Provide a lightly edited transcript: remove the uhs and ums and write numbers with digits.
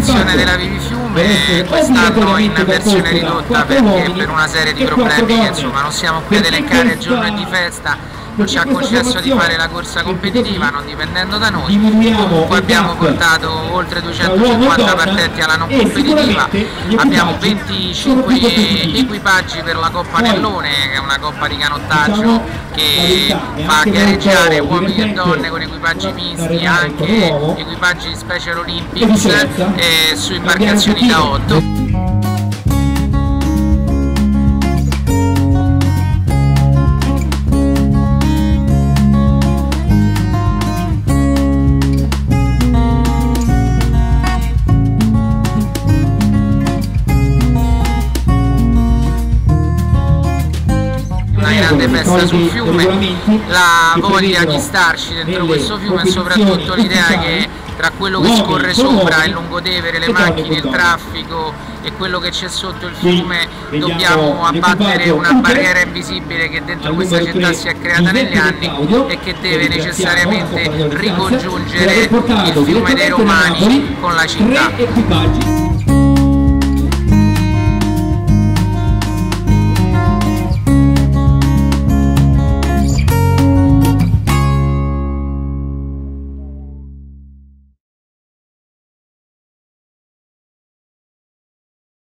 l'edizione della Vivi Fiume quest'anno in versione ridotta perché per una serie di problemi che insomma non siamo qui ad elencare il giorno di festa. Non ci ha concesso di fare la corsa competitiva, non dipendendo da noi. Comunque abbiamo portato oltre 250 partenti alla non competitiva, abbiamo 25 equipaggi per la Coppa Nellone, che è una coppa di canottaggio che fa gareggiare uomini e donne con equipaggi misti, anche equipaggi Special Olympics su imbarcazioni da 8. Una grande festa sul fiume, la voglia di starci dentro questo fiume e soprattutto l'idea che tra quello che scorre sopra, il lungotevere, le macchine, il traffico e quello che c'è sotto il fiume dobbiamo abbattere una barriera invisibile che dentro questa città si è creata negli anni e che deve necessariamente ricongiungere il fiume dei Romani con la città.